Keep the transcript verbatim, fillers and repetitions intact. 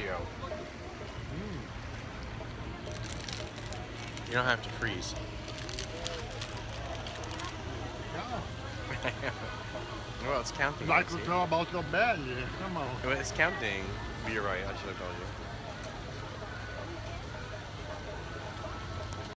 Oreo. Mm. You don't have to freeze. Yeah. Well, it's counting. Like to tell about your belly. Come on. Well, it's counting. You're right. I should have told you.